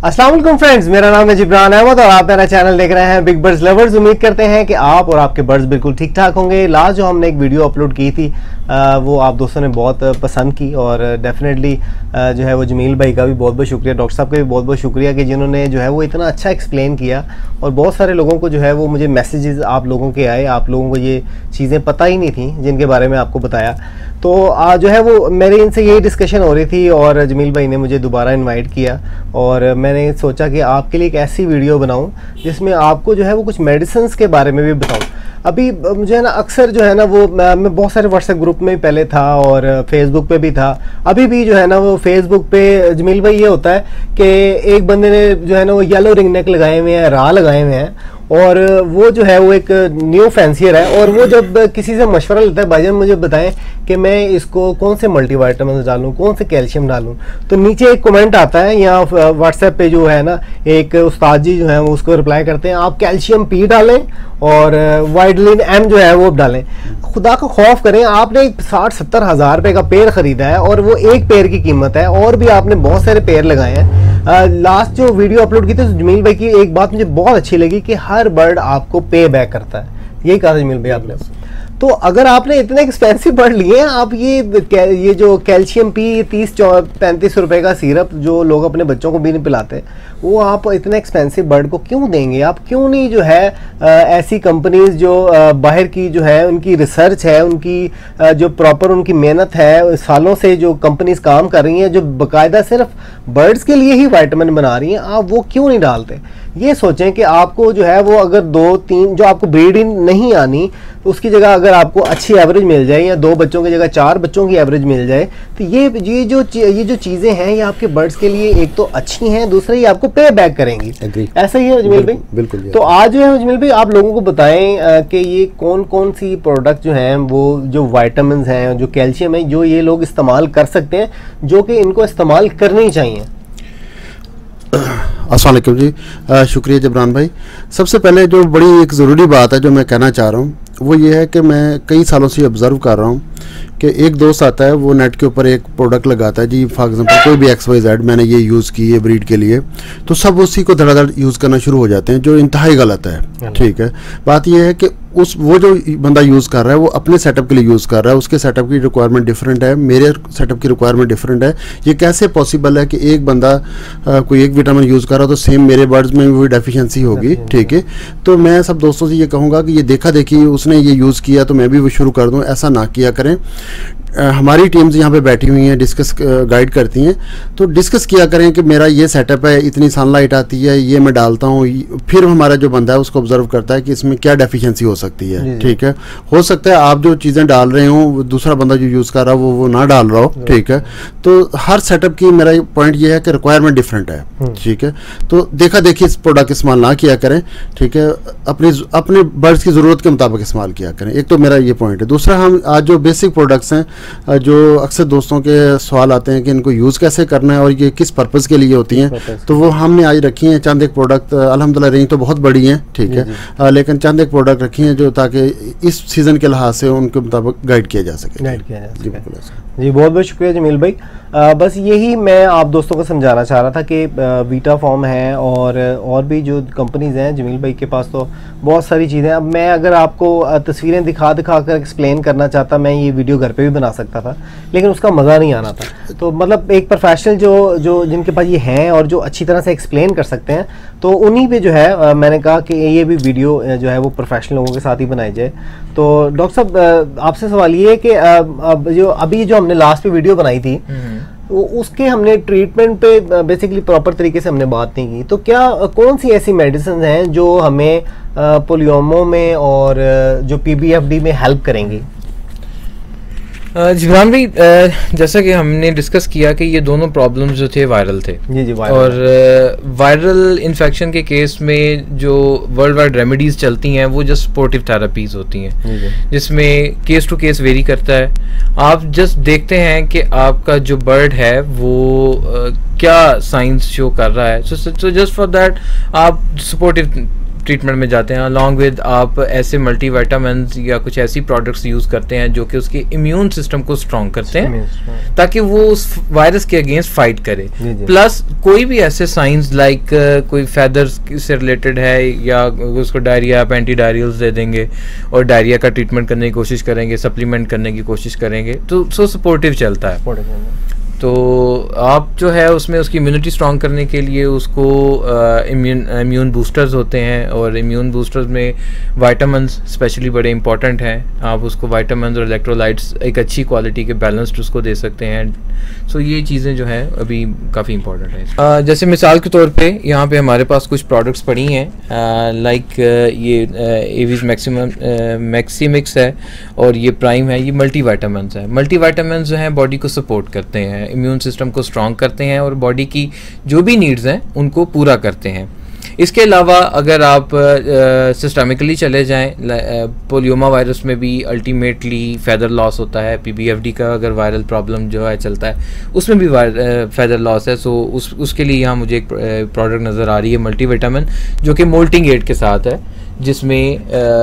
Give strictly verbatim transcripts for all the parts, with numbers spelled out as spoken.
अस्सलाम वालेकुम फ्रेंड्स, मेरा नाम है जिब्रान अहमद और आप मेरा चैनल देख रहे हैं बिग बर्ड्स लवर्स। उम्मीद करते हैं कि आप और आपके बर्ड्स बिल्कुल ठीक ठाक होंगे। लास्ट जो हमने एक वीडियो अपलोड की थी आ, वो आप दोस्तों ने बहुत पसंद की और डेफिनेटली जो है वो जमील भाई का भी बहुत बहुत शुक्रिया, डॉक्टर साहब का भी बहुत बहुत शुक्रिया कि जिन्होंने जो है वो इतना अच्छा एक्सप्लेन किया। और बहुत सारे लोगों को जो है वो मुझे मैसेजेस आप लोगों के आए, आप लोगों को ये चीज़ें पता ही नहीं थी जिनके बारे में आपको बताया। तो आ, जो है वो मेरी इनसे यही डिस्कशन हो रही थी और जमील भाई ने मुझे दोबारा इन्वाइट किया और मैंने सोचा कि आपके लिए एक ऐसी वीडियो बनाऊं जिसमें आपको जो है वो कुछ मेडिसिन के बारे में भी बताऊं। अभी मुझे है ना अक्सर जो है ना वो मैं बहुत सारे व्हाट्सएप ग्रुप में पहले था और फेसबुक पे भी था, अभी भी जो है ना वो फेसबुक पे जमील भाई ये होता है कि एक बंदे ने जो है ना वो येलो रिंग नेक लगाए हुए हैं, रा लगाए हुए हैं और वो जो है वो एक न्यू फैंसियर है और वो जब किसी से मशवरा लेता है, भाईजान मुझे बताएं कि मैं इसको कौन से मल्टीविटामिन डालूं, कौन से कैल्शियम डालूं, तो नीचे एक कमेंट आता है या व्हाट्सएप पे जो है ना एक उस्ताद जी जो है वो उसको रिप्लाई करते हैं आप कैल्शियम पी डालें और वाइडलिन एम जो है वो डालें। खुदा का खौफ करें, आपने एक साठ सत्तर हज़ार रुपये का पेड़ खरीदा है और वो एक पेड़ की कीमत है और भी आपने बहुत सारे पेड़ लगाए हैं। लास्ट uh, जो वीडियो अपलोड की थी तो जमील भाई की एक बात मुझे बहुत अच्छी लगी कि हर बर्ड आपको पे बैक करता है, यही कहा था जमील भाई आपने। तो अगर आपने इतने एक्सपेंसिव बर्ड लिए हैं, आप ये ये जो कैल्शियम पी तीस पैंतीस रुपए का सिरप जो लोग अपने बच्चों को भी नहीं पिलाते, वो आप इतने एक्सपेंसिव बर्ड को क्यों देंगे? आप क्यों नहीं जो है आ, ऐसी कंपनीज जो आ, बाहर की जो है उनकी रिसर्च है, उनकी आ, जो प्रॉपर उनकी मेहनत है, सालों से जो कंपनीज काम कर रही हैं, जो बाकायदा सिर्फ बर्ड्स के लिए ही विटामिन बना रही हैं, आप वो क्यों नहीं डालते? ये सोचें कि आपको जो है वो अगर दो तीन जो आपको ब्रीडिंग नहीं आनी उसकी जगह अगर आपको अच्छी एवरेज मिल जाए या दो बच्चों की जगह चार बच्चों की एवरेज मिल जाए तो ये ये जो ये जो चीज़ें हैं ये आपके बर्ड्स के लिए एक तो अच्छी हैं, दूसरा ये आपको पे बैक करेंगी। ऐसा ही है जमील भाई? बिल्कुल। तो आज जो है जमील भाई आप लोगों को बताएं कि ये कौन कौन सी प्रोडक्ट जो हैं वो जो वाइटामिन हैं, जो कैल्शियम है, जो ये लोग इस्तेमाल कर सकते हैं, जो कि इनको इस्तेमाल करनी चाहिए। अस्सलाम वालेकुम जी, आ, शुक्रिया जबरान भाई। सबसे पहले जो बड़ी एक ज़रूरी बात है जो मैं कहना चाह रहा हूँ वो ये है कि मैं कई सालों से ऑब्ज़र्व कर रहा हूँ कि एक दोस्त आता है वो नेट के ऊपर एक प्रोडक्ट लगाता है जी, फॉर एग्जांपल कोई भी एक्स वाई जेड मैंने ये यूज़ की है ब्रीड के लिए, तो सब उसी को धड़ाधड़ यूज़ करना शुरू हो जाते हैं जो इंतहाई गलत है। ठीक है, बात ये है कि उस वो जो बंदा यूज़ कर रहा है वो अपने सेटअप के लिए यूज़ कर रहा है, उसके सेटअप की रिक्वायरमेंट डिफरेंट है, मेरे सेटअप की रिक्वायरमेंट डिफरेंट है। ये कैसे पॉसिबल है कि एक बंदा आ, कोई एक विटामिन यूज़ कर रहा है तो सेम मेरे बर्ड्स में भी डेफिशिएंसी होगी? ठीक है, तो मैं सब दोस्तों से ये कहूँगा कि ये देखा देखी उसने ये यूज़ किया तो मैं भी वो शुरू कर दूँ, ऐसा ना किया करें। हमारी टीम्स यहाँ पे बैठी हुई हैं, डिस्कस गाइड करती हैं, तो डिस्कस किया करें कि मेरा ये सेटअप है, इतनी सनलाइट आती है, ये मैं डालता हूँ, फिर हमारा जो बंदा है उसको ऑब्जर्व करता है कि इसमें क्या डेफिशिएंसी हो सकती है। ठीक है, हो सकता है आप जो चीज़ें डाल रहे हो दूसरा बंदा जो यूज़ कर रहा है वो वो ना डाल रहा हो। ठीक है, तो हर सेटअप की मेरा पॉइंट ये है कि रिक्वायरमेंट डिफरेंट है। ठीक है, तो देखा देखी इस प्रोडक्ट इस्तेमाल ना किया करें। ठीक है, अपनी अपने बर्ड्स की ज़रूरत के मुताबिक इस्तेमाल किया करें, एक तो मेरा ये पॉइंट है। दूसरा, हम आज जो बेसिक प्रोडक्ट्स हैं जो अक्सर दोस्तों के सवाल आते हैं कि इनको यूज़ कैसे करना है और ये किस पर्पज़ के लिए होती हैं, तो वो हमने आज रखी हैं चंद एक प्रोडक्ट। अल्हम्दुलिल्लाह रेंज तो बहुत बड़ी है, ठीक है, आ, लेकिन चंद एक प्रोडक्ट रखी हैं जो ताकि इस सीज़न के लिहाज से उनके मुताबिक गाइड किया जा सके। गाइड किया जा सके। जी बिल्कुल जी, बहुत बहुत शुक्रिया जमील भाई। आ, बस यही मैं आप दोस्तों को समझाना चाह रहा था कि वीटा फॉर्म है और और भी जो कंपनीज़ हैं जमील भाई के पास तो बहुत सारी चीज़ें। अब मैं अगर आपको तस्वीरें दिखा दिखा कर एक्सप्लेन करना चाहता, मैं ये वीडियो घर पे भी बना सकता था लेकिन उसका मज़ा नहीं आना था। तो मतलब एक प्रोफेशनल जो जो जिनके पास ये हैं और जो अच्छी तरह से एक्सप्लेन कर सकते हैं तो उन्हीं पे जो है आ, मैंने कहा कि ये भी वीडियो जो है वो प्रोफेशनल लोगों के साथ ही बनाई जाए। तो डॉक्टर साहब आपसे सवाल ये है कि अब जो अभी जो हमने लास्ट पे वीडियो बनाई थी वो उसके हमने ट्रीटमेंट पे बेसिकली प्रॉपर तरीके से हमने बात नहीं की, तो क्या कौन सी ऐसी मेडिसिन हैं जो हमें पोलियोमो में और जो पीबीएफडी में हेल्प करेंगी? जिब्रान भाई, जैसा कि हमने डिस्कस किया कि ये दोनों प्रॉब्लम्स जो थे वायरल थे। जी जी, और वायरल इन्फेक्शन के केस में जो वर्ल्ड वाइड रेमेडीज़ चलती हैं वो जस्ट सपोर्टिव थेरेपीज़ होती हैं जिसमें केस टू केस वेरी करता है। आप जस्ट देखते हैं कि आपका जो बर्ड है वो uh, क्या साइंस शो कर रहा है, सो जस्ट फॉर दैट आप सपोर्टिव ट्रीटमेंट में जाते हैं, अलॉन्ग विद आप ऐसे मल्टीविटामिन या कुछ ऐसी प्रोडक्ट्स यूज़ करते हैं जो कि उसके इम्यून सिस्टम को स्ट्रॉन्ग करते हैं ताकि वो उस वायरस के अगेंस्ट फाइट करे। प्लस कोई भी ऐसे साइंस लाइक कोई फैदर्स से रिलेटेड है या उसको डायरिया, आप एंटी डायरियल्स दे देंगे और डायरिया का ट्रीटमेंट करने की कोशिश करेंगे, सप्लीमेंट करने की कोशिश करेंगे, तो सो सपोर्टिव चलता है। तो आप जो है उसमें उसकी इम्यूनिटी स्ट्रॉन्ग करने के लिए उसको इम्यून इम्यून बूस्टर्स होते हैं, और इम्यून बूस्टर्स में वाइटामिन्स स्पेशली बड़े इंपॉर्टेंट हैं। आप उसको वाइटामिन्स और इलेक्ट्रोलाइट्स एक अच्छी क्वालिटी के बैलेंस्ड उसको दे सकते हैं। सो ये चीज़ें जो हैं अभी काफ़ी इंपॉर्टेंट है। uh, जैसे मिसाल के तौर पे यहाँ पे हमारे पास कुछ प्रोडक्ट्स पड़ी हैं, लाइक uh, uh, ये एवीज मैक्सिमम मैक्सीमिक्स है और ये प्राइम है, ये मल्टी वाइटामिन्स है। मल्टी वाइटामिन्स जो हैं बॉडी को सपोर्ट करते हैं, इम्यून सिस्टम को स्ट्रॉन्ग करते हैं और बॉडी की जो भी नीड्स हैं उनको पूरा करते हैं। इसके अलावा अगर आप सिस्टमिकली uh, चले जाएं, पोलियोमा वायरस में भी अल्टीमेटली फेदर लॉस होता है। पीबीएफडी का अगर वायरल प्रॉब्लम जो है चलता है उसमें भी फेदर लॉस है। सो उस उसके लिए यहाँ मुझे एक प्रोडक्ट नज़र आ रही है मल्टीविटामिन, जो कि मोल्टिंग एड के साथ है, जिसमें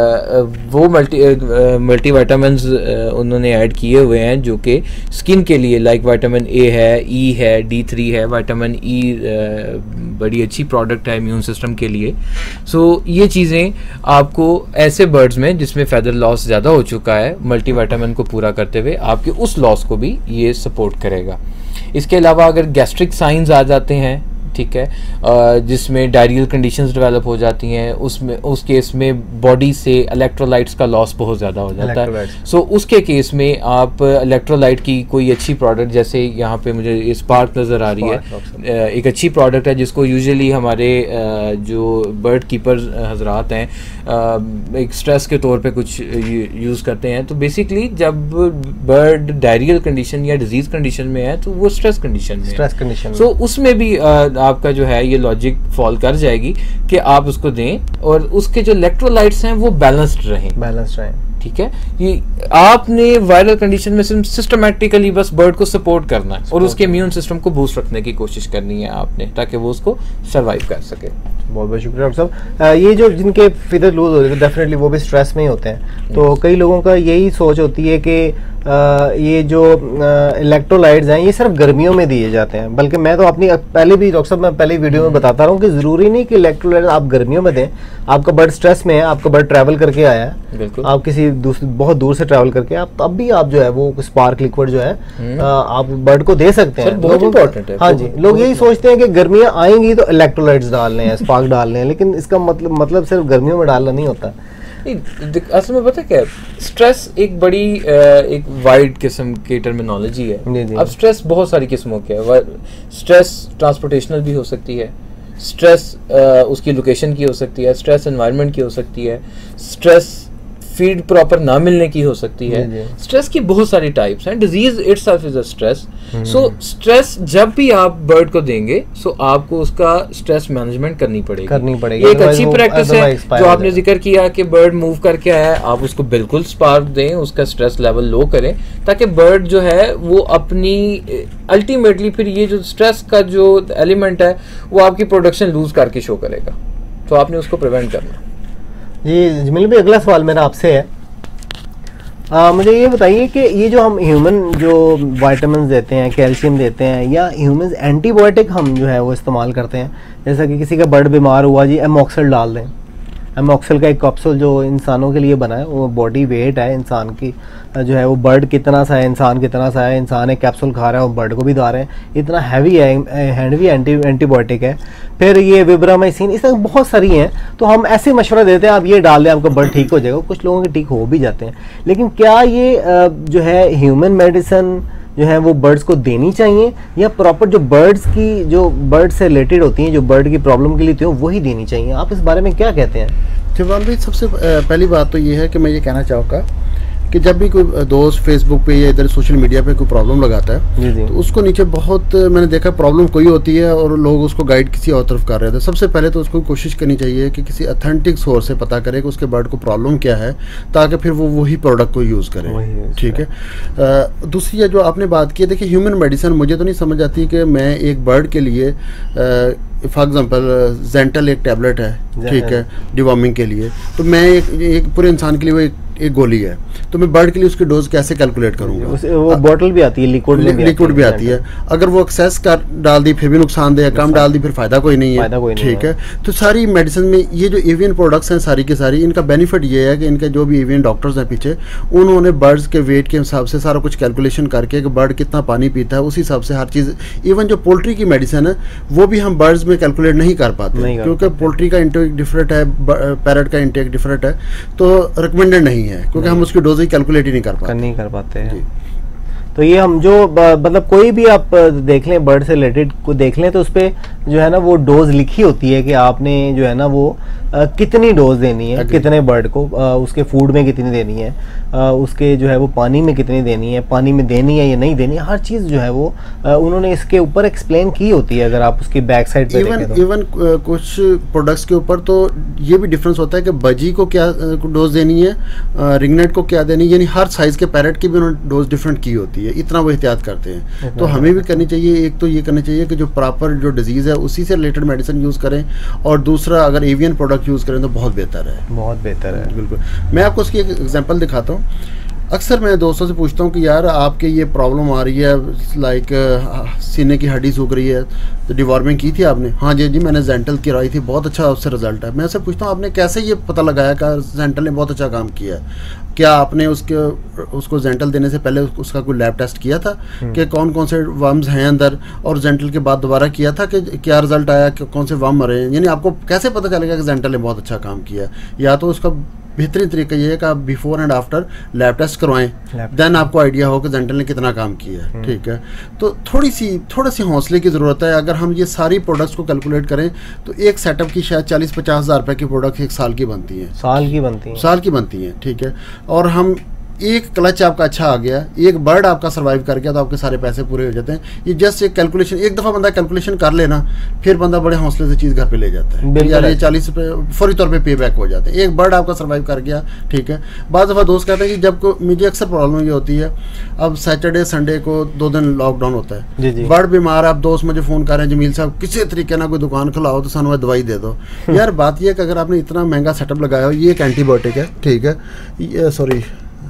वो मल्टी मल्टी वाइटामिन्स उन्होंने ऐड किए हुए हैं जो कि स्किन के लिए, लाइक वाइटामिन ए है, ई है, डी थ्री है। वाइटामिन ई बड़ी अच्छी प्रोडक्ट है इम्यून सिस्टम के लिए। सो so, ये चीज़ें आपको ऐसे बर्ड्स में जिसमें फेदर लॉस ज़्यादा हो चुका है, मल्टी वाइटामिन को पूरा करते हुए आपके उस लॉस को भी ये सपोर्ट करेगा। इसके अलावा अगर गैस्ट्रिक साइंस आ जाते हैं, ठीक है, जिसमें डायरियल कंडीशंस डेवलप हो जाती हैं, उसमें उस केस में बॉडी से इलेक्ट्रोलाइट्स का लॉस बहुत ज़्यादा हो जाता है। सो so, उसके केस में आप इलेक्ट्रोलाइट की कोई अच्छी प्रोडक्ट, जैसे यहाँ पे मुझे स्पार्क नज़र आ रही है, एक अच्छी प्रोडक्ट है जिसको यूजुअली हमारे जो बर्ड कीपर हजरात हैं एक स्ट्रेस के तौर पे कुछ यूज़ करते हैं। तो बेसिकली जब बर्ड डायरियल कंडीशन या डिजीज़ कंडीशन में है तो वो स्ट्रेस कंडीशन में स्ट्रेस कंडीशन सो उसमें भी आपका जो है ये लॉजिक फॉल कर जाएगी कि आप उसको दें और उसके जो इलेक्ट्रोलाइट्स हैं वो बैलेंस्ड रहें बैलेंस्ड रहें ठीक है। ये आपने वायरल कंडीशन में सिस्टमेटिकली बस बर्ड को सपोर्ट करना है और उसके इम्यून सिस्टम को बूस्ट रखने की कोशिश करनी है आपने, ताकि वो उसको सर्वाइव कर सके। बहुत बहुत शुक्रिया डॉक्टर साहब। ये जो जिनके फिदर लूज होते हैं डेफिनेटली वो भी स्ट्रेस में ही होते हैं, तो कई लोगों का यही सोच होती है कि आ, ये जो इलेक्ट्रोलाइट्स हैं ये सिर्फ गर्मियों में दिए जाते हैं, बल्कि मैं तो अपनी पहले भी डॉक्टर साहब मैं पहले वीडियो में बताता रहा हूँ कि ज़रूरी नहीं कि इलेक्ट्रोलाइट्स आप गर्मियों में दें। आपका बर्ड स्ट्रेस में है, आपका बर्ड ट्रैवल करके आया है, आप किसी दूसरी बहुत दूर से ट्रैवल करके आप तब भी आप जो है वो स्पार्क लिक्विड जो है आ, आप बर्ड को दे सकते हैं। बहुत इंपॉर्टेंट है। हाँ जी, लोग यही सोचते हैं कि गर्मियाँ आएंगी तो इलेक्ट्रोलाइट्स डालने हैं, स्पार्क डालने हैं, लेकिन इसका मतलब मतलब सिर्फ गर्मियों में डालना नहीं होता। असल में पता क्या है, स्ट्रेस एक बड़ी एक वाइड किस्म की टर्मिनोलॉजी है। अब स्ट्रेस बहुत सारी किस्मों के है। स्ट्रेस ट्रांसपोर्टेशनल भी हो सकती है, स्ट्रेस उसकी लोकेशन की हो सकती है, स्ट्रेस एनवायरनमेंट की हो सकती है, स्ट्रेस फीड प्रॉपर ना मिलने की हो सकती है। स्ट्रेस की बहुत सारी टाइप्स हैं। Disease itself is a stress. So stress जब भी आप बर्ड को देंगे सो so आपको उसका स्ट्रेस मैनेजमेंट करनी पड़ेगी करनी पड़ेगी। एक अच्छी प्रैक्टिस है जो आपने जिक्र किया कि बर्ड मूव करके आया है, आप उसको बिल्कुल स्पार्क दें, उसका स्ट्रेस लेवल लो करें, ताकि बर्ड जो है वो अपनी अल्टीमेटली फिर ये जो स्ट्रेस का जो एलिमेंट है वो आपकी प्रोडक्शन लूज करके शो करेगा, तो आपने उसको प्रिवेंट करना। जी जमील भाई, अगला सवाल मेरा आपसे है, आ, मुझे ये बताइए कि ये जो हम ह्यूमन जो वाइटामिन देते हैं, कैल्शियम देते हैं, या ह्यूमन एंटीबायोटिक हम जो है वो इस्तेमाल करते हैं, जैसा कि किसी का बर्ड बीमार हुआ जी एमॉक्सिल डाल दें। एमॉक्सिल का एक कैप्सूल जो इंसानों के लिए बना है, वो बॉडी वेट है इंसान की जो है वो बर्ड कितना सा है, इंसान कितना सा है, इंसान एक कैप्सूल खा रहा है और बर्ड को भी खा रहे हैं, इतना हैवी है, हैवी एंटी एंटीबायोटिक है। फिर ये विब्रामाइसिन, इस तरह बहुत सारी हैं। तो हम ऐसे मशवरा देते हैं आप ये डाल दें आपका बर्ड ठीक हो जाएगा, कुछ लोगों के ठीक हो भी जाते हैं, लेकिन क्या ये जो है ह्यूमन मेडिसिन जो है वो बर्ड्स को देनी चाहिए, या प्रॉपर जो बर्ड्स की जो बर्ड से रिलेटेड होती हैं, जो बर्ड की प्रॉब्लम के लिए होती है वही देनी चाहिए? आप इस बारे में क्या कहते हैं? जवान भाई, सबसे पहली बात तो ये है कि मैं ये कहना चाहूँगा कि जब भी कोई दोस्त फेसबुक पे या इधर सोशल मीडिया पे कोई प्रॉब्लम लगाता है तो उसको नीचे बहुत मैंने देखा प्रॉब्लम कोई होती है और लोग उसको गाइड किसी और तरफ कर रहे थे। सबसे पहले तो उसको कोशिश करनी चाहिए कि किसी अथेंटिक सोर्स से पता करे कि उसके बर्ड को प्रॉब्लम क्या है, ताकि फिर वो वही प्रोडक्ट को यूज़ करे। ठीक है। दूसरी है जो आपने बात की, देखिए ह्यूमन मेडिसिन मुझे तो नहीं समझ आती कि मैं एक बर्ड के लिए फॉर एग्जांपल जेंटल एक टैबलेट है, ठीक है, डिवॉर्मिंग के लिए, तो मैं एक, एक पूरे इंसान के लिए वो एक एक गोली है, तो मैं बर्ड के लिए उसकी डोज कैसे कैलकुलेट करूंगा? वो बोतल भी आती है, लिक्विड लिक्विड भी आती है, अगर वो एक्सेस कर डाल दी फिर भी नुकसान दे, कम डाल दी फिर फायदा कोई नहीं है। ठीक है। तो सारी मेडिसिन में ये जो एवियन प्रोडक्ट्स हैं सारी की सारी, इनका बेनिफिट ये है कि इनके जो भी एवियन डॉक्टर्स हैं पीछे, उन्होंने बर्ड्स के वेट के हिसाब से सारा कुछ कैलकुलेशन करके कि बर्ड कितना पानी पीता है उस हिसाब से हर चीज़, इवन जो पोल्ट्री की मेडिसिन है वो भी हम बर्ड्स में कैलकुलेट नहीं कर पाते, क्योंकि पोल्ट्री का इंटेक डिफरेंट है, पैरट का इंटेक डिफरेंट है, तो रिकमेंडेड नहीं है, क्योंकि हम उसकी डोज ही कैलकुलेट ही नहीं कर पाते नहीं कर पाते हैं। तो ये हम जो मतलब कोई भी आप देख लें बर्ड से रिलेटेड को देख लें तो उस पर जो है ना वो डोज लिखी होती है कि आपने जो है ना वो आ, कितनी डोज देनी है, कितने बर्ड को, आ, उसके फूड में कितनी देनी है, आ, उसके जो है वो पानी में कितनी देनी है, पानी में देनी है या नहीं देनी है, हर चीज़ जो है वो आ, उन्होंने इसके ऊपर एक्सप्लेन की होती है। अगर आप उसकी बैक साइड पे इवन देखें तो इवन कुछ प्रोडक्ट्स के ऊपर तो ये भी डिफरेंस होता है कि बजी को क्या डोज देनी है, रिंगनेट को क्या देनी है, यानी हर साइज़ के पैरट की भी उन्होंने डोज डिफरेंट की होती है, इतना वो एहतियात करते हैं। तो हमें भी करनी चाहिए, एक तो ये करना चाहिए कि जो प्रॉपर जो डिजीज़ है उसी से रिलेटेड मेडिसिन यूज़ करें, और दूसरा अगर एवियन प्रोडक्ट यूज़ करें तो बहुत बेहतर है, बहुत बेहतर है। बिल्कुल। मैं आपको उसकी एक एग्जांपल दिखाता हूँ। अक्सर मैं दोस्तों से पूछता हूँ कि यार आपके ये प्रॉब्लम आ रही है, लाइक सीने की हड्डी सूख रही है, तो डिवॉर्मिंग की थी आपने? हाँ जी जी मैंने जेंटल कराई थी, बहुत अच्छा उससे रिजल्ट है। मैं उससे पूछता हूँ आपने कैसे ये पता लगाया कि जेंटल ने बहुत अच्छा काम किया है? क्या आपने उसके उसको जेंटल देने से पहले उसका कोई लैब टेस्ट किया था कि कौन कौन से वर्म्स हैं अंदर, और जेंटल के बाद दोबारा किया था कि क्या रिजल्ट आया, कि कौन से वर्म मरे हैं? यानी आपको कैसे पता चलेगा कि जेंटल ने बहुत अच्छा काम किया? या तो उसका बेहतरीन तरीका ये है कि आप before and after lab test करवाएं, देन आपको आइडिया हो कि जेंटल ने कितना काम किया है। ठीक है। तो थोड़ी सी थोड़ी सी हौसले की ज़रूरत है। अगर हम ये सारी प्रोडक्ट्स को कैलकुलेट करें तो एक सेटअप की शायद चालीस पचास हज़ार रुपये की प्रोडक्ट एक साल की बनती है, साल की बनती है साल की बनती है। ठीक है। और हम एक क्लच आपका अच्छा आ गया, एक बर्ड आपका सर्वाइव कर गया, तो आपके सारे पैसे पूरे हो जाते हैं। ये जस्ट एक कैलकुलेशन, एक दफ़ा बंदा कैलकुलेशन कर लेना, फिर बंदा बड़े हौसले से चीज़ घर पे ले जाता है, यार ये चालीस रुपये फौरी तौर पे पे बैक हो जाते हैं। एक बर्ड आपका सर्वाइव कर गया, ठीक है। बाद दफ़ा दोस्त कहते हैं कि जब को मुझे अक्सर प्रॉब्लम ये होती है, अब सैटरडे संडे को दो दिन लॉकडाउन होता है, बर्ड बीमार, आप दोस्त मुझे फ़ोन कर रहे हैं जमील साहब किसी तरीके ना कोई दुकान खुलाओ तो सानू दवाई दे दो। यार बात यह है कि अगर आपने इतना महंगा सेटअप लगाया हो, ये एक एंटीबायोटिक है, ठीक है, सॉरी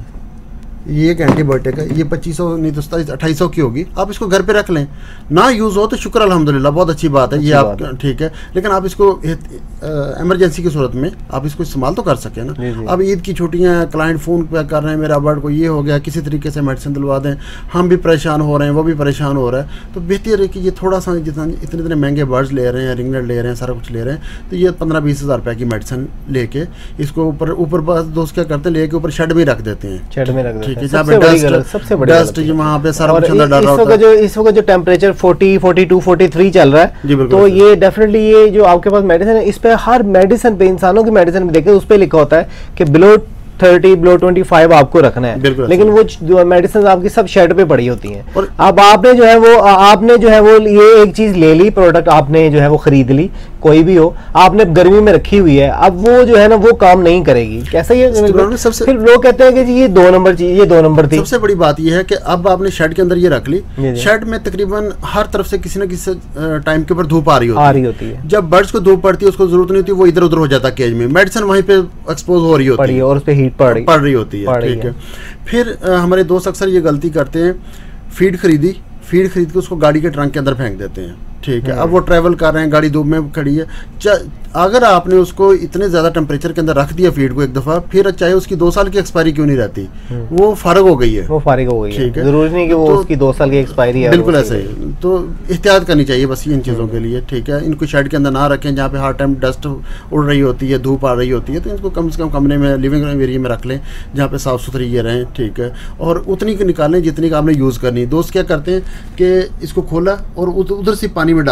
ये एक एंटीबायोटिक है, ये पच्चीस सौ नहीं तो सताईस अट्ठाईस सौ की होगी, आप इसको घर पे रख लें, ना यूज़ हो तो शुक्र अल्हम्दुलिल्लाह, बहुत अच्छी बात है ये आप, ठीक है। लेकिन आप इसको इमरजेंसी की सूरत में आप इसको इस्तेमाल तो कर सकें ना। अब ईद की छुट्टियां, क्लाइंट फ़ोन पे कर रहे हैं मेरा बर्ड को ये हो गया, किसी तरीके से मेडिसिन दिलवा दें, हम भी परेशान हो रहे हैं, वो भी परेशान हो रहा है, तो बेहतर है कि ये थोड़ा सा जितना इतने इतने महंगे बर्ड्स ले रहे हैं, रिंगनेट ले रहे हैं, सारा कुछ ले रहे हैं, तो ये पंद्रह बीस हज़ार रुपये की मेडिसिन लेके इसको ऊपर ऊपर बस दोस्त क्या करते हैं, लेके ऊपर शेड में रख देते हैं, शेड में रख देते हैं, ठीक है, जहाँ पे सबसे बड़ी डस्ट वहाँ पे सारा कुछ अंदर डाल रहा होता है। जो इस वक्त जो टेम्परेचर चालीस, बयालीस, तैंतालीस चल रहा है, तो ये डेफिनेटली ये जो आपके पास मेडिसिन है, इस पे हर मेडिसिन पे, इंसानों की मेडिसिन पे देखें उस पे लिखा होता है कि below thirty below twenty five आपको रखना है, लेकिन वो मेडिसिन आपकी सब शेड पे पड़ी होती हैं। और अब आपने जो है वो आपने जो है वो ये एक चीज ले ली, प्रोडक्ट आपने जो है वो खरीद ली, कोई भी हो, आपने गर्मी में रखी हुई है, अब वो जो है ना वो काम नहीं करेगी, कैसे ये सबसे फिर लोग कहते हैं कि जी ये दो नंबर चीज, ये दो नंबर थी। सबसे बड़ी बात ये है कि अब आपने शेड के अंदर ये रख ली, शेड में तकरीबन हर तरफ से किसी न किसी टाइम के ऊपर धूप आ रही होती, आ रही होती है। जब बर्ड्स को धूप पड़ती है उसको जरूरत नहीं होती, वो इधर उधर हो जाता है केज में, मेडिसिन वहीं पे एक्सपोज हो रही होती है और उस पे हीट पड़ रही पड़ रही होती है, ठीक है। फिर हमारे दोस्त अक्सर ये गलती करते हैं, फीड खरीदी, फीड खरीद के उसको गाड़ी के ट्रंक के अंदर फेंक देते हैं, ठीक है। अब वो ट्रैवल कर रहे हैं, गाड़ी धूप में खड़ी है, अगर आपने उसको इतने ज़्यादा टेम्परेचर के अंदर रख दिया फीड को एक दफ़ा, फिर चाहे उसकी दो साल की एक्सपायरी क्यों नहीं रहती, वो फारग हो गई है, वो फारिग हो गई है, ठीक है। जरूरी नहीं कि वो तो, उसकी दो साल की एक्सपायरी है, बिल्कुल ऐसे ही। तो एहतियात करनी चाहिए बस इन चीज़ों के लिए, ठीक है। इनको शेड के अंदर ना रखें जहाँ पे हर टाइम डस्ट उड़ रही होती है, धूप आ रही होती है, तो इनको कम से कम कमरे में, लिविंग एरिया में रख लें जहाँ पे साफ़ सुथरी ये रहें, ठीक है। और उतनी की निकालें जितनी का आपने यूज़ करनी। दोस्त क्या करते हैं कि इसको खोला और उधर से पानी में डाला,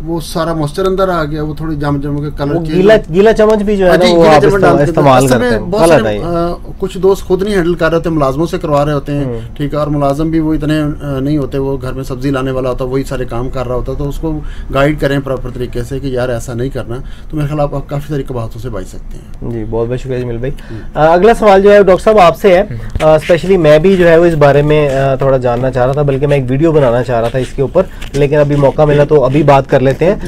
वो सारा मॉइस्चर अंदर आ गया, वो थोड़ी जम जम के कलर गीला गीला चम्मच भी जो है ना वो आप इस्तेमाल करते हैं। गलत है ये। कुछ दोस्त खुद नहीं हैंडल कर रहे होते, मुलाजमों से करवा रहे होते हैं, ठीक है, और मुलाजम भी वो इतने नहीं होते, वो घर में सब्जी लाने वाला होता है, वही सारे काम कर रहा होता है, तो उसको गाइड करें प्रॉपर तरीके से कि यार ऐसा नहीं करना, तो मेरे ख्याल आप काफ़ी सारी कबाहतों से बच सकते हैं। जी बहुत बहुत शुक्रिया जमील भाई। अगला सवाल जो है डॉक्टर साहब आपसे है, स्पेशली मैं भी जो है वो इस बारे में थोड़ा जानना चाह रहा था, बल्कि मैं एक वीडियो बनाना चाह रहा था इसके ऊपर, लेकिन अभी मौका मिला तो अभी बात कर लेते हैं।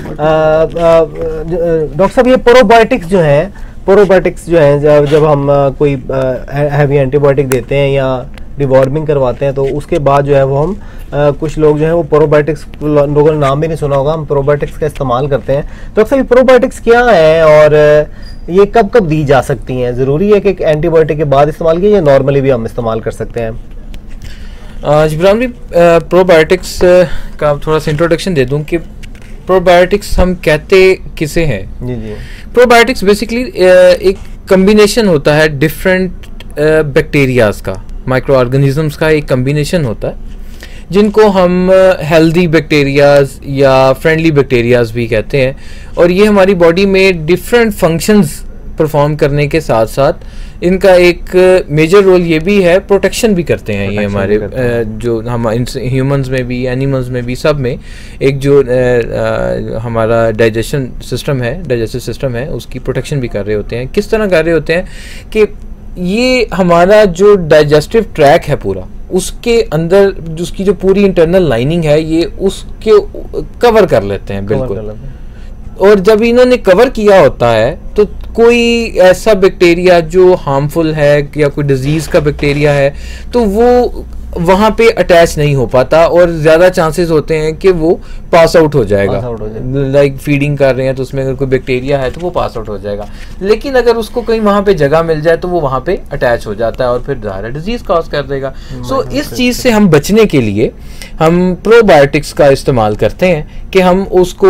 डॉक्टर साहब ये प्रोबायोटिक्स जो है, प्रोबायोटिक्स जो है जब जब हम कोई हैवी एंटीबायोटिक देते हैं या डिवॉर्मिंग करवाते हैं, तो उसके बाद जो है वो हम आ, कुछ लोग जो है वो प्रोबायोटिक्स, लोगों ने नाम भी नहीं सुना होगा, हम प्रोबायोटिक्स का इस्तेमाल करते हैं। तो अक्सर ये प्रोबायोटिक्स क्या है और ये कब कब दी जा सकती हैं? ज़रूरी है कि एंटीबायोटिक के बाद इस्तेमाल किए या नॉर्मली भी हम इस्तेमाल कर सकते हैं? जिब्रान भी प्रोबायोटिक्स का थोड़ा सा इंट्रोडक्शन दे दूं कि प्रोबायोटिक्स हम कहते किसे हैं। जी जी। प्रोबायोटिक्स बेसिकली एक कम्बिनेशन होता है डिफरेंट बैक्टीरियाज का, माइक्रो ऑर्गेनिजम्स का एक कम्बिनेशन होता है, जिनको हम हेल्दी बैक्टीरियाज या फ्रेंडली बैक्टीरियाज भी कहते हैं, और ये हमारी बॉडी में डिफरेंट फंक्शंस परफॉर्म करने के साथ साथ इनका एक मेजर रोल ये भी है, प्रोटेक्शन भी करते हैं ये हमारे आ, जो हम ह्यूमंस में भी, एनिमल्स में भी, सब में एक जो आ, आ, हमारा डाइजेशन सिस्टम है, डाइजेस्टिव सिस्टम है, उसकी प्रोटेक्शन भी कर रहे होते हैं। किस तरह कर रहे होते हैं कि ये हमारा जो डाइजेस्टिव ट्रैक है पूरा, उसके अंदर उसकी जो पूरी इंटरनल लाइनिंग है ये उसके कवर कर लेते हैं बिल्कुल, और जब इन्होंने कवर किया होता है तो कोई ऐसा बैक्टीरिया जो हार्मफुल है या कोई डिजीज का बैक्टीरिया है तो वो वहाँ पे अटैच नहीं हो पाता, और ज़्यादा चांसेस होते हैं कि वो पास आउट हो जाएगा। लाइक फीडिंग कर रहे हैं तो उसमें अगर कोई बैक्टीरिया है तो वो पास आउट हो जाएगा, लेकिन अगर उसको कहीं वहाँ पे जगह मिल जाए तो वो वहाँ पे अटैच हो जाता है और फिर ज़्यादा डिजीज कॉज कर देगा। सो so, इस चीज़ से हम बचने के लिए हम प्रोबायोटिक्स का इस्तेमाल करते हैं कि हम उसको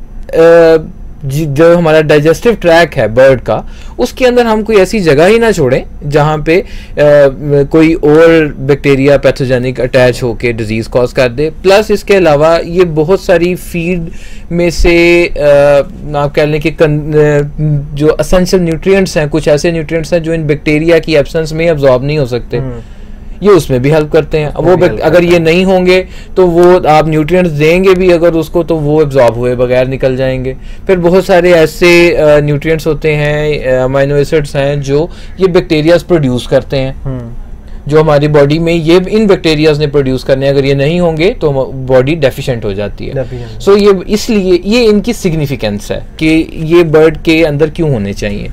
uh, जो हमारा डाइजेस्टिव ट्रैक है बर्ड का, उसके अंदर हम कोई ऐसी जगह ही ना छोड़ें जहाँ पे आ, कोई और बैक्टीरिया पैथोजेनिक अटैच होके डिजीज कॉज कर दे। प्लस इसके अलावा ये बहुत सारी फीड में से आ, आप कह लें कि जो एसेंशियल न्यूट्रिएंट्स हैं, कुछ ऐसे न्यूट्रिएंट्स हैं जो इन बैक्टीरिया की एब्सेंस में अब्जॉर्ब नहीं हो सकते, ये उसमें भी हेल्प करते हैं। वो अगर ये नहीं होंगे तो वो आप न्यूट्रिएंट्स देंगे भी अगर उसको तो वो एब्जॉर्ब हुए बगैर निकल जाएंगे। फिर बहुत सारे ऐसे न्यूट्रिएंट्स होते हैं, अमीनो एसिड्स हैं जो ये बैक्टीरियाज प्रोड्यूस करते हैं, जो हमारी बॉडी में ये इन बैक्टीरियाज ने प्रोड्यूस करने, अगर ये नहीं होंगे तो बॉडी डेफिशिएंट हो जाती है। सो so, ये इसलिए ये इनकी सिग्निफिकेंस है कि ये बर्ड के अंदर क्यों होने चाहिए।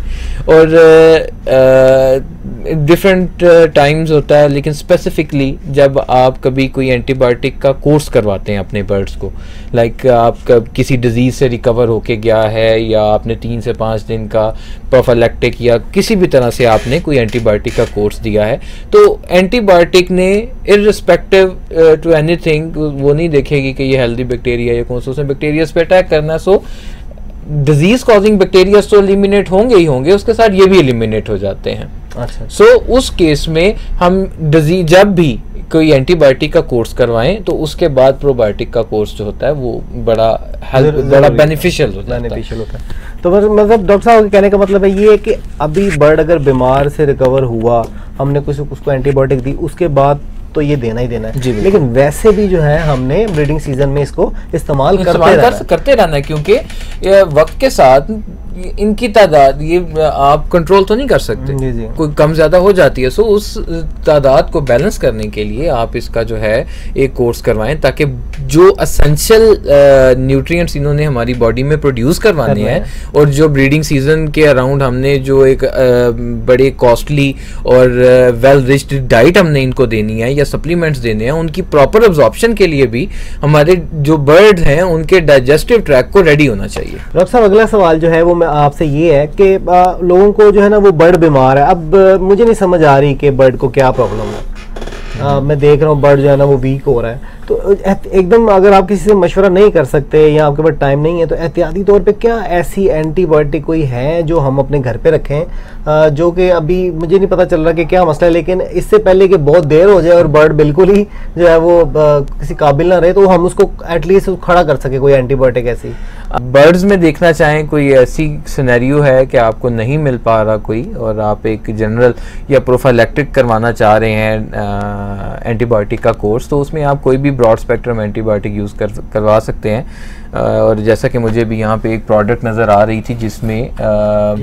और डिफरेंट uh, टाइम्स uh, होता है, लेकिन स्पेसिफिकली जब आप कभी कोई एंटीबायोटिक का कोर्स करवाते हैं अपने बर्ड्स को, लाइक like, आप किसी डिजीज से रिकवर होके गया है या आपने तीन से पाँच दिन का प्रोफिलैक्टिक या किसी भी तरह से आपने कोई एंटीबायोटिक का कोर्स दिया है, तो एंटीबायोटिक ने इररिस्पेक्टिव टू एनीथिंग वो नहीं देखेगी कि ये हेल्दी बैक्टीरिया या कौन सा, उसने बैक्टीरिया पे अटैक करना। सो डिजीज कॉजिंग बैक्टीरिया तो एलिमिनेट होंगे ही होंगे, उसके साथ ये भी एलिमिनेट हो जाते हैं। अच्छा। सो so, उस केस में हम डिजीज जब भी कोई एंटीबायोटिक का कोर्स करवाएं तो उसके बाद प्रोबायोटिक का कोर्स जो होता है वो बड़ा हेल्प बड़ा बेनिफिशियल होता है बेनिफिशियल होता है। तो मतलब डॉक्टर साहब कहने का मतलब है ये कि अभी बर्ड अगर बीमार से रिकवर हुआ, हमने कुछ उसको एंटीबायोटिक दी, उसके बाद तो ये देना ही देना है, लेकिन वैसे भी जो है हमने ब्रीडिंग सीजन में इसको इस्तेमाल करते रहना करते रहना है, क्योंकि वक्त के साथ इनकी तादाद ये आप कंट्रोल तो नहीं कर सकते, जी जी। कोई कम ज्यादा हो जाती है। सो उस तादाद को बैलेंस करने के लिए आप इसका जो है एक कोर्स करवाएं, ताकि जो एसेंशियल न्यूट्रिएंट्स इन्होंने हमारी बॉडी में प्रोड्यूस करवाने हैं, और जो ब्रीडिंग सीजन के अराउंड हमने जो एक बड़े कॉस्टली और वेल रिच्ड डाइट हमने इनको देनी है या सप्लीमेंट्स देने हैं, उनकी प्रॉपर एब्जॉर्प्शन के लिए भी हमारे जो बर्ड हैं उनके डाइजेस्टिव ट्रैक को रेडी होना चाहिए। डॉक्टर साहब अगला सवाल जो है वो आपसे ये है कि लोगों को जो है ना वो बर्ड बीमार है, अब मुझे नहीं समझ आ रही कि बर्ड को क्या प्रॉब्लम है। आ, मैं देख रहा हूँ बर्ड जो है ना वो वीक हो रहा है, तो एकदम अगर आप किसी से मशवरा नहीं कर सकते या आपके पास टाइम नहीं है, तो एहतियाती तौर पे क्या ऐसी एंटीबायोटिक कोई है जो हम अपने घर पे रखें, आ, जो कि अभी मुझे नहीं पता चल रहा कि क्या मसला है, लेकिन इससे पहले कि बहुत देर हो जाए और बर्ड बिल्कुल ही जो है वो आ, किसी काबिल ना रहे, तो हम उसको एटलीस्ट खड़ा कर सके कोई एंटीबायोटिक ऐसी। बर्ड्स में देखना चाहें कोई ऐसी सिनेरियो है कि आपको नहीं मिल पा रहा कोई, और आप एक जनरल या प्रोफाइलैक्टिक करवाना चाह रहे हैं एंटीबायोटिक का कोर्स, तो उसमें आप कोई भी ब्रॉड स्पेक्ट्रम एंटीबायोटिक यूज़ कर करवा सकते हैं। आ, और जैसा कि मुझे भी यहाँ पे एक प्रोडक्ट नज़र आ रही थी जिसमें आ,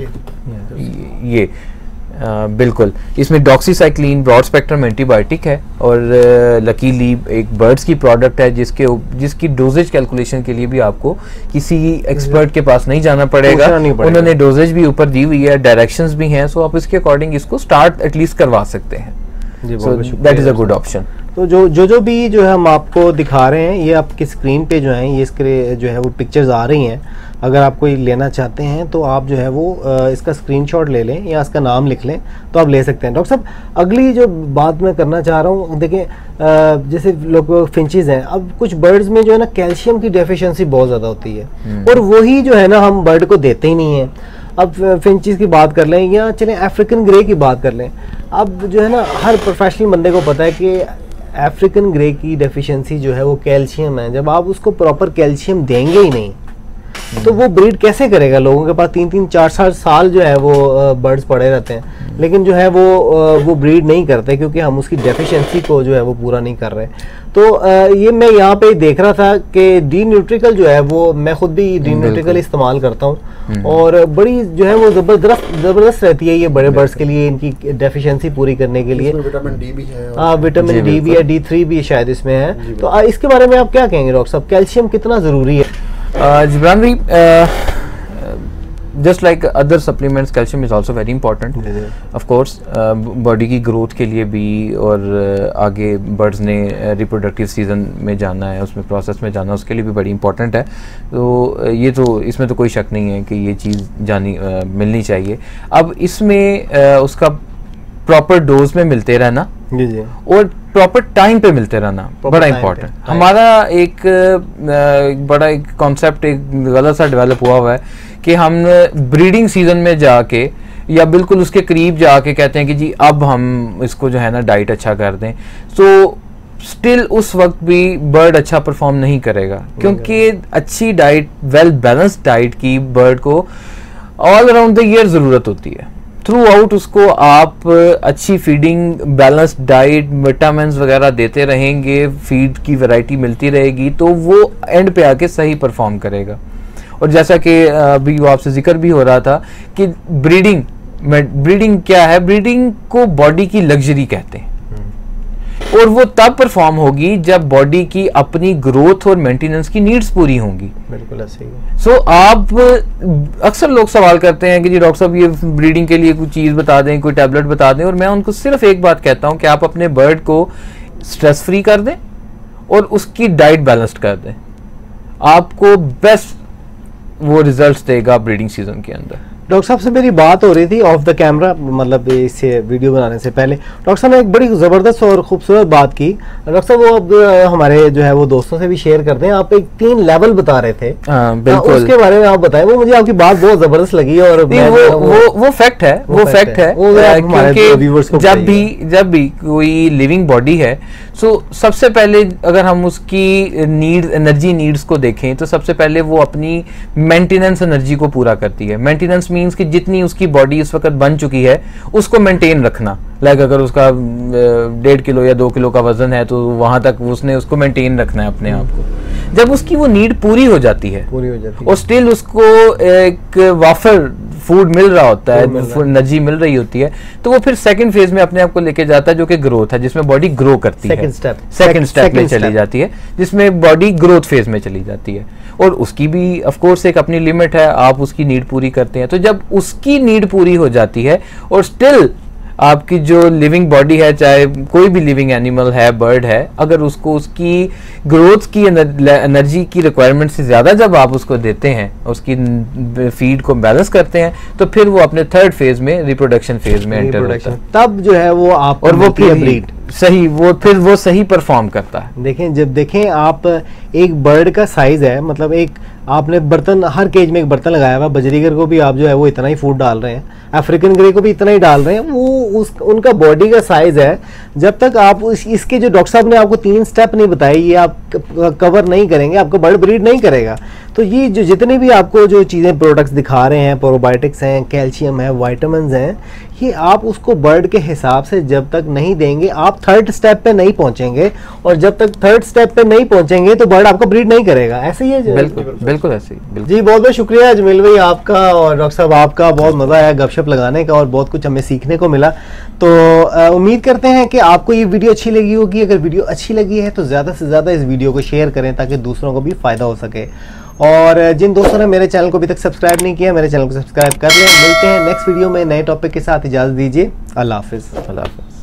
ये, ये आ, बिल्कुल इसमें डॉक्सीसाइक्लिन ब्रॉड स्पेक्ट्रम एंटीबायोटिक है, और लकीली एक बर्ड्स की प्रोडक्ट है जिसके जिसकी डोजेज कैलकुलेशन के लिए भी आपको किसी एक्सपर्ट के पास नहीं जाना पड़ेगा, उन्होंने डोजेज भी ऊपर दी हुई है, डायरेक्शंस भी हैं, सो आप इसके अकॉर्डिंग इसको स्टार्ट एटलीस्ट करवा सकते हैं। So that is a good option. तो जो जो जो भी जो है हम आपको दिखा रहे हैं, ये आपकी स्क्रीन पे जो है ये इसके जो है वो पिक्चर्स आ रही हैं, अगर आप कोई लेना चाहते हैं तो आप जो है वो इसका स्क्रीनशॉट ले लें या इसका नाम लिख लें तो आप ले सकते हैं। डॉक्टर साहब, अगली जो बात मैं करना चाह रहा हूँ, देखें जैसे लोग फिंचेस हैं, अब कुछ बर्ड्स में जो है ना कैल्शियम की डेफिशिएंसी बहुत ज़्यादा होती है, और वही जो है ना हम बर्ड को देते ही नहीं हैं। अब फिंचेस की बात कर लें या चलें अफ्रीकन ग्रे की बात कर लें, अब जो है ना हर प्रोफेशनल बंदे को पता है कि अफ्रीकन ग्रे की डेफिशिएंसी जो है वो कैल्शियम है। जब आप उसको प्रॉपर कैल्शियम देंगे ही नहीं तो वो ब्रीड कैसे करेगा? लोगों के पास तीन तीन चार चार साल जो है वो बर्ड्स पड़े रहते हैं, लेकिन जो है वो वो ब्रीड नहीं करते क्योंकि हम उसकी डेफिशिएंसी को जो है वो पूरा नहीं कर रहे। तो ये मैं यहाँ पे देख रहा था कि डी न्यूट्रिकल जो है वो मैं खुद भी डी न्यूट्रिकल इस्तेमाल करता हूँ, और बड़ी जो है वो जबरदस्त जबरदस्त रहती है ये बड़े बर्ड्स के लिए, इनकी डेफिशिएंसी पूरी करने के लिए। विटामिन डी भी है, हाँ विटामिन डी भी है, डी थ्री भी शायद इसमें है। तो इसके बारे में आप क्या कहेंगे डॉक्टर साहब, कैल्शियम कितना ज़रूरी है? जिब्रान भाई, just like other supplements calcium is also very important of course, body की ग्रोथ के लिए भी, और uh, आगे बर्ड्स ने रिप्रोडक्टिव सीजन में जाना है, उसमें प्रोसेस में जाना, उसके लिए भी बड़ी इंपॉर्टेंट है। तो ये तो इसमें तो कोई शक नहीं है कि ये चीज़ जानी uh, मिलनी चाहिए। अब इसमें uh, उसका प्रॉपर डोज में मिलते रहना जी जी, और प्रॉपर टाइम पे मिलते रहना बड़ा इंपॉर्टेंट। हमारा एक, एक बड़ा एक कॉन्सेप्ट एक गलत सा डेवलप हुआ हुआ है कि हम ब्रीडिंग सीजन में जाके या बिल्कुल उसके करीब जाके कहते हैं कि जी अब हम इसको जो है ना डाइट अच्छा कर दें, तो स्टिल उस वक्त भी बर्ड अच्छा परफॉर्म नहीं करेगा, क्योंकि अच्छी डाइट, वेल बैलेंस्ड डाइट की बर्ड को ऑल अराउंड द ईयर ज़रूरत होती है। थ्रू आउट उसको आप अच्छी फीडिंग, बैलेंस्ड डाइट, विटामिन्स वगैरह देते रहेंगे, फीड की वैरायटी मिलती रहेगी, तो वो एंड पे आके सही परफॉर्म करेगा। और जैसा कि अभी आपसे जिक्र भी हो रहा था कि ब्रीडिंग ब्रीडिंग क्या है, ब्रीडिंग को बॉडी की लग्जरी कहते हैं, और वो तब परफॉर्म होगी जब बॉडी की अपनी ग्रोथ और मेंटेनेंस की नीड्स पूरी होंगी। बिल्कुल ऐसे ही। सो so, आप अक्सर लोग सवाल करते हैं कि जी डॉक्टर साहब ये ब्रीडिंग के लिए कोई चीज़ बता दें, कोई टैबलेट बता दें, और मैं उनको सिर्फ एक बात कहता हूं कि आप अपने बर्ड को स्ट्रेस फ्री कर दें और उसकी डाइट बैलेंस्ड कर दें, आपको बेस्ट वो रिजल्ट्स देगा ब्रीडिंग सीजन के अंदर। डॉक्टर साहब से मेरी बात हो रही थी ऑफ द कैमरा, मतलब इससे वीडियो बनाने से पहले डॉक्टर साहब ने एक बड़ी ज़बरदस्त और खूबसूरत बात की। डॉक्टर साहब वो अब हमारे जो है वो दोस्तों से भी शेयर करते हैं, आप एक तीन लेवल बता रहे थे। हाँ, बिल्कुल। उसके बारे में आप बताएं, वो मुझे आपकी बात बहुत ज़बरदस्त लगी। और वो वो वो, वो फैक्ट है, वो फैक्ट है, क्योंकि जब भी जब भी कोई लिविंग बॉडी है, सो सबसे पहले अगर हम उसकी नीड एनर्जी नीड्स को देखें तो सबसे पहले वो अपनी मेंटेनेंस एनर्जी को पूरा करती है। मेंटेनेंस मींस कि जितनी उसकी बॉडी इस वक्त बन चुकी है उसको मेंटेन रखना। लाइक अगर उसका डेढ़ किलो या दो किलो का वजन है तो वहां तक उसने उसको मेंटेन रखना है अपने आप को। जब उसकी वो नीड पूरी हो जाती है पूरी हो जाती है और स्टिल उसको एक वाफर फूड मिल रहा होता है, एनर्जी मिल रही होती है, तो वो फिर सेकंड फेज में अपने आप को लेके जाता है, जो कि ग्रोथ है, जिसमें बॉडी ग्रो करती है। सेकंड स्टेप में चली जाती है, जिसमें बॉडी ग्रोथ फेज में चली जाती है। और उसकी भी ऑफ कोर्स एक अपनी लिमिट है, आप उसकी नीड पूरी करते हैं। तो जब उसकी नीड पूरी हो जाती है और स्टिल आपकी जो लिविंग बॉडी है, चाहे कोई भी लिविंग एनिमल है, बर्ड है, अगर उसको उसकी ग्रोथ की एनर्जी की रिक्वायरमेंट से ज़्यादा जब आप उसको देते हैं, उसकी फीड को बैलेंस करते हैं, तो फिर वो अपने थर्ड फेज में रिप्रोडक्शन फेज में एंटर होता है। तब जो है वो आप और वो ब्रीड सही वो फिर वो सही परफॉर्म करता है। देखें, जब देखें आप एक बर्ड का साइज है, मतलब एक आपने बर्तन, हर केज में एक बर्तन लगाया हुआ, बजरीगर को भी आप जो है वो इतना ही फूड डाल रहे हैं, अफ्रीकन ग्रे को भी इतना ही डाल रहे हैं, वो उस उनका बॉडी का साइज है। जब तक आप उस, इसके जो डॉक्टर साहब ने आपको तीन स्टेप नहीं बताए, ये आप कवर नहीं करेंगे, आपका बर्ड ब्रीड नहीं करेगा। तो ये जो जितने भी आपको जो चीज़ें प्रोडक्ट्स दिखा रहे हैं, प्रोबायोटिक्स हैं, कैल्शियम है, वाइटामिन हैं, ये आप उसको बर्ड के हिसाब से जब तक नहीं देंगे, आप थर्ड स्टेप पे नहीं पहुंचेंगे, और जब तक थर्ड स्टेप पे नहीं पहुंचेंगे तो बर्ड आपका ब्रीड नहीं करेगा। ऐसे ही है। बिल्कुल बिल्कुल ऐसे ही। जी बहुत बहुत शुक्रिया जमील भाई आपका और डॉक्टर साहब आपका, बहुत मज़ा आया गपशप लगाने का और बहुत कुछ हमें सीखने को मिला। तो उम्मीद करते हैं कि आपको ये वीडियो अच्छी लगी होगी। अगर वीडियो अच्छी लगी है तो ज़्यादा से ज़्यादा इस वीडियो को शेयर करें ताकि दूसरों को भी फ़ायदा हो सके। और जिन दोस्तों ने मेरे चैनल को अभी तक सब्सक्राइब नहीं किया, मेरे चैनल को सब्सक्राइब कर लें। मिलते हैं नेक्स्ट वीडियो में नए टॉपिक के साथ। इजाज़त दीजिए। अल्लाह हाफिज़। अल्लाह हाफिज़।